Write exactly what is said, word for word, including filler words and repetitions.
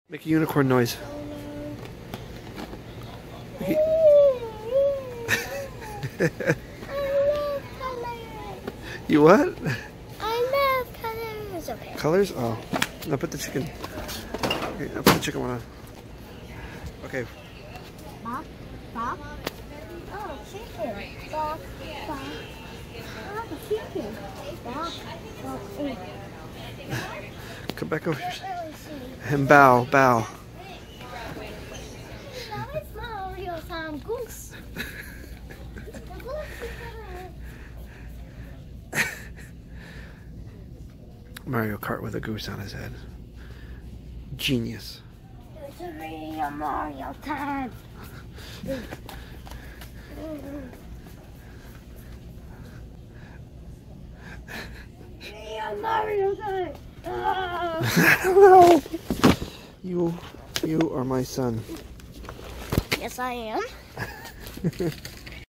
Make a unicorn noise. I love colors. You what? I love colors. Okay. Colors? Oh. Now put the chicken. Okay, now put the chicken one on. Okay. Bop, bop. Oh, chicken. Bop, bop. Oh, chicken. Bop, bop. Mm. Come back over here. Let me see. And bow, bow. That is Mario-san goose. The goose is Mario Kart with a goose on his head. Genius. It's a real Mario time. Real Mario time. No. You, you are my son. Yes, I am.